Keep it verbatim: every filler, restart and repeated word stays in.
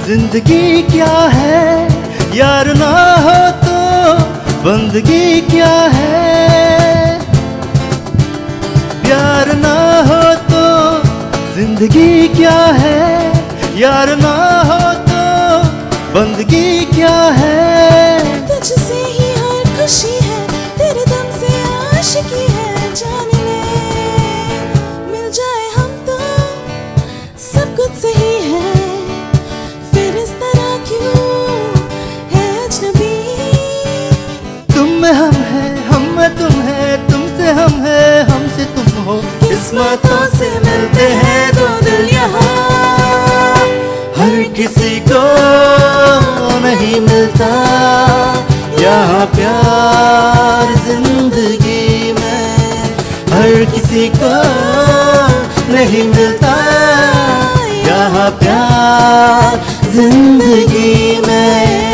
जिंदगी क्या है, यार ना हो तो बंदगी क्या है। प्यार ना हो तो जिंदगी क्या है, यार ना हो तो बंदगी क्या है। तुझसे ही हर खुशी है, तेरे दम से आशिकी है। जान ले मिल जाए हम तो सब कुछ सही है, फिर इस तरह क्यों है अजनबी। तुम में हम है, हम में तुम है, तुमसे हम है, हमसे तुम हो। किस्मतों से मिलते हैं दो दिल यहाँ, हर किसी को नहीं मिलता यहाँ प्यार जिंदगी में। हर किसी को नहीं मिलता यहाँ प्यार जिंदगी में।